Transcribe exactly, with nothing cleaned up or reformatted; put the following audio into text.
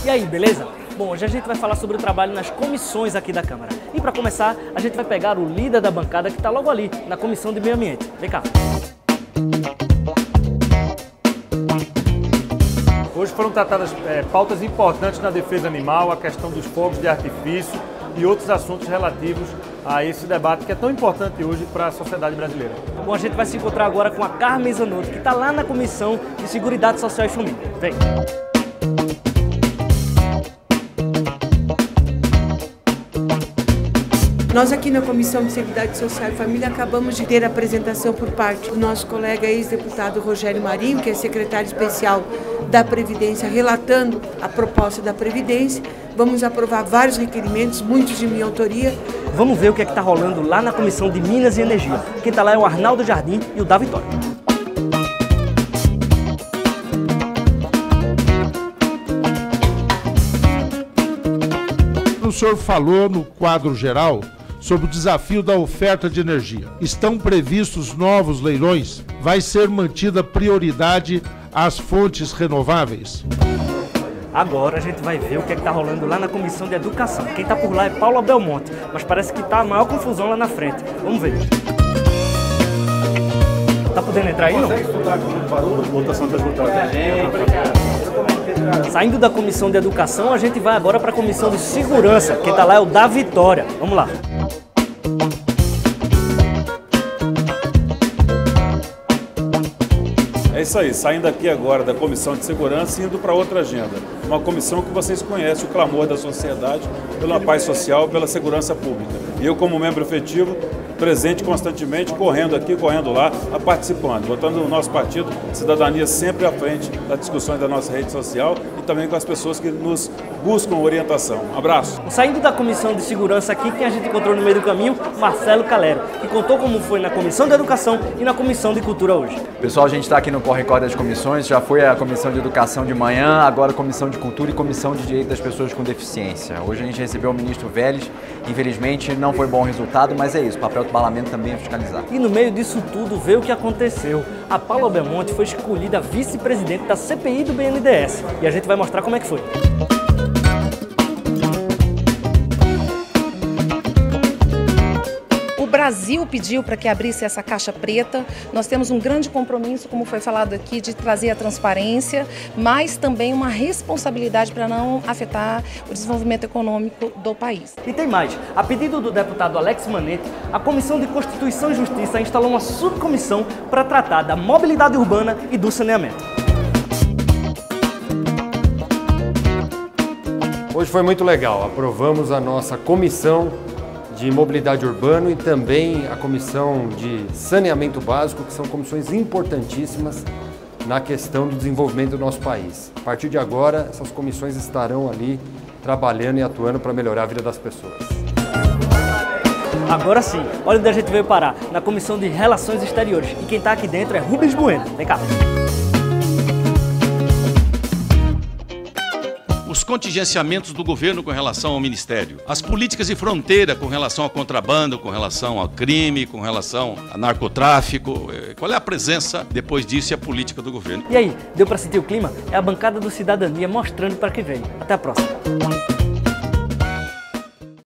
E aí, beleza? Bom, hoje a gente vai falar sobre o trabalho nas comissões aqui da Câmara. E para começar, a gente vai pegar o líder da bancada que está logo ali, na Comissão de Meio Ambiente. Vem cá. Hoje foram tratadas é, pautas importantes na defesa animal, a questão dos fogos de artifício e outros assuntos relativos a esse debate que é tão importante hoje para a sociedade brasileira. Bom, a gente vai se encontrar agora com a Carmen Zanotto, que está lá na Comissão de Seguridade Social e Família. Vem! Nós aqui na Comissão de Seguridade Social e Família acabamos de ter a apresentação por parte do nosso colega ex-deputado Rogério Marinho, que é secretário especial da Previdência, relatando a proposta da Previdência. Vamos aprovar vários requerimentos, muitos de minha autoria. Vamos ver o que é que está rolando lá na Comissão de Minas e Energia. Quem está lá é o Arnaldo Jardim e o Da Vitória. O senhor falou no quadro geral sobre o desafio da oferta de energia. Estão previstos novos leilões? Vai ser mantida prioridade às fontes renováveis? Agora a gente vai ver o que é que está rolando lá na Comissão de Educação. Quem está por lá é Paula Belmonte, mas parece que está a maior confusão lá na frente. Vamos ver. Tá podendo entrar aí, não? Votação está esgotada. Saindo da Comissão de Educação, a gente vai agora para a Comissão de Segurança. Quem está lá é o Da Vitória. Vamos lá. É isso aí, saindo aqui agora da Comissão de Segurança e indo para outra agenda. Uma comissão que vocês conhecem, o clamor da sociedade pela paz social, pela segurança pública. E eu, como membro efetivo, presente constantemente, correndo aqui, correndo lá, participando, botando o nosso partido, Cidadania, sempre à frente das discussões da nossa rede social e também com as pessoas que nos buscam orientação. Um abraço. Saindo da Comissão de Segurança aqui, quem a gente encontrou no meio do caminho, Marcelo Calero, que contou como foi na Comissão de Educação e na Comissão de Cultura hoje. Pessoal, a gente está aqui no Corre-Corre das comissões, já foi a Comissão de Educação de manhã, agora a Comissão de Cultura e Comissão de Direito das Pessoas com Deficiência. Hoje a gente recebeu o ministro Vélez, infelizmente não foi bom resultado, mas é isso, o papel do parlamento também é fiscalizar. E no meio disso tudo, vê o que aconteceu. A Paula Belmonte foi escolhida vice-presidente da C P I do B N D E S e a gente vai mostrar como é que foi. O Brasil pediu para que abrisse essa caixa preta. Nós temos um grande compromisso, como foi falado aqui, de trazer a transparência, mas também uma responsabilidade para não afetar o desenvolvimento econômico do país. E tem mais. A pedido do deputado Alex Manete, a Comissão de Constituição e Justiça instalou uma subcomissão para tratar da mobilidade urbana e do saneamento. Hoje foi muito legal. Aprovamos a nossa comissão de mobilidade urbana e também a comissão de saneamento básico, que são comissões importantíssimas na questão do desenvolvimento do nosso país. A partir de agora, essas comissões estarão ali trabalhando e atuando para melhorar a vida das pessoas. Agora sim, olha onde a gente veio parar, na Comissão de Relações Exteriores. E quem está aqui dentro é Rubens Bueno. Vem cá. Os contingenciamentos do governo com relação ao Ministério, as políticas de fronteira com relação ao contrabando, com relação ao crime, com relação ao narcotráfico, qual é a presença depois disso e a política do governo. E aí, deu para sentir o clima? É a bancada do Cidadania mostrando para que vem. Até a próxima.